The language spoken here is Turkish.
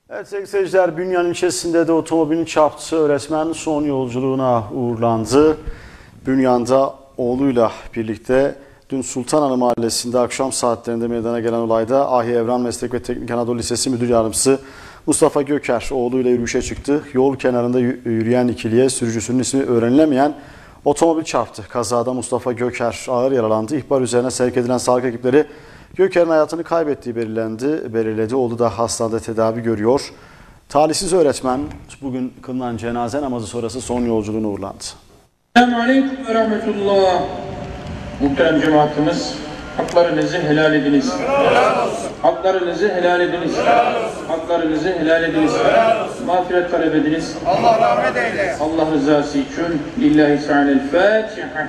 Evet sevgili seyirciler, Bünyan ilçesinde de otomobilin çarptığı öğretmen son yolculuğuna uğurlandı. Bünyan'da oğluyla birlikte dün Sultanhanı Mahallesi'nde akşam saatlerinde meydana gelen olayda Ahi Evran Meslek ve Teknik Anadolu Lisesi Müdür Yardımcısı Mustafa Göker oğluyla yürüyüşe çıktı. Yol kenarında yürüyen ikiliye sürücüsünün ismi öğrenilemeyen otomobil çarptı. Kazada Mustafa Göker ağır yaralandı. İhbar üzerine sevk edilen sağlık ekipleri Göker'in hayatını kaybettiği belirledi. Oğlu da hastanede tedavi görüyor. Talihsiz öğretmen bugün kılınan cenaze namazı sonrası son yolculuğuna uğurlandı. Selamünaleyküm ve rahmetullah. Muhterem cemaatimiz, haklarınızı helal ediniz. Haklarınızı helal ediniz. Haklarınızı helal ediniz. Mağfiret talep ediniz. Allah rahmet eyle. Allah rızası için lillahi teala'l-Fatiha.